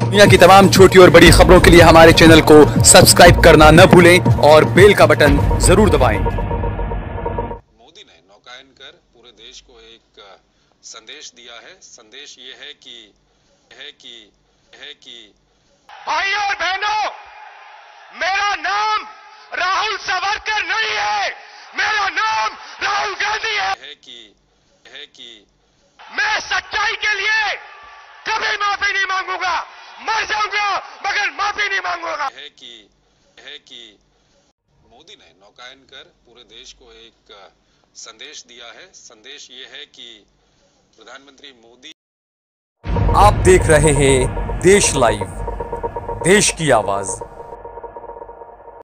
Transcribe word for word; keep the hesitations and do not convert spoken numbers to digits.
दुनिया की तमाम छोटी और बड़ी खबरों के लिए हमारे चैनल को सब्सक्राइब करना न भूलें और बेल का बटन जरूर दबाएं। मोदी ने नौकायन कर पूरे देश को एक संदेश दिया है। संदेश ये है कि है कि है कि भाइयों और बहनों, मेरा नाम राहुल सावरकर नहीं है, मेरा नाम राहुल गांधी है। है कि है कि मैं सच्चाई के लिए कभी माफी नहीं मांगूंगा, मर जाऊंगा मगर माफी नहीं मांगूंगा। है कि है कि मोदी ने नौकायन कर पूरे देश को एक संदेश दिया है। संदेश ये है कि प्रधानमंत्री मोदी। आप देख रहे हैं देश लाइव, देश की आवाज।